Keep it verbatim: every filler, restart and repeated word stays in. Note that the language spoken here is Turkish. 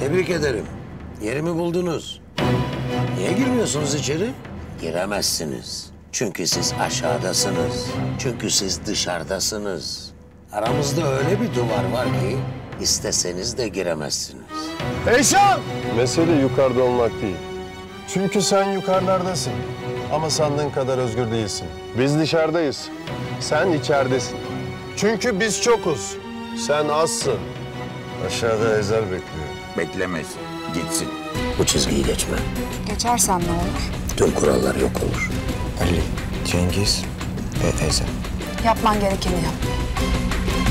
Tebrik ederim. Yerimi buldunuz. Niye girmiyorsunuz içeri? Giremezsiniz. Çünkü siz aşağıdasınız. Çünkü siz dışarıdasınız. Aramızda öyle bir duvar var ki isteseniz de giremezsiniz. Eyşan! Mesele yukarıda olmak değil. Çünkü sen yukarılardasın. Ama sandığın kadar özgür değilsin. Biz dışarıdayız. Sen içeridesin. Çünkü biz çokuz. Sen azsın. Aşağıda Ezel bekliyor. Beklemez. Gitsin. Bu çizgiyi geçme. Geçersen ne olur? Tüm kurallar yok olur. Ali, Cengiz ve Ezel. Yapman gerekeni yap.